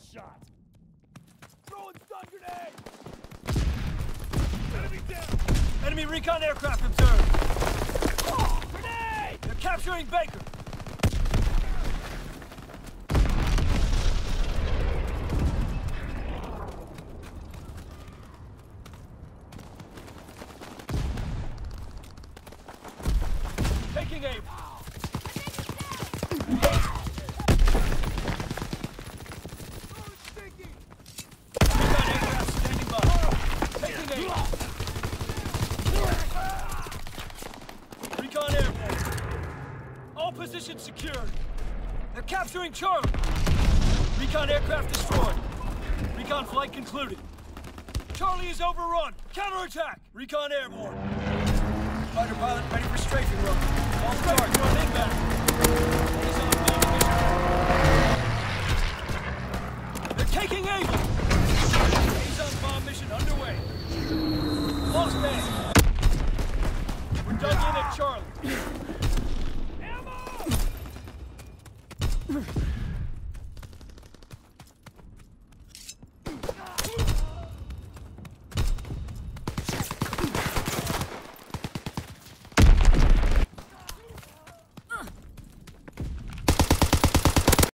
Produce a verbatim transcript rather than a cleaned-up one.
shot. Throwing stun grenade! Enemy down! Enemy recon aircraft observed. Oh, grenade! They're capturing Baker. Taking aim. Position secured. They're capturing Charlie. Recon aircraft destroyed. Recon flight concluded. Charlie is overrun. Counterattack. Recon airborne. Fighter pilot ready for strafing run. All start. Run inbound. He's on bomb mission. They're taking Ava. He's on bomb mission underway. Lost man. We're dug in at Charlie.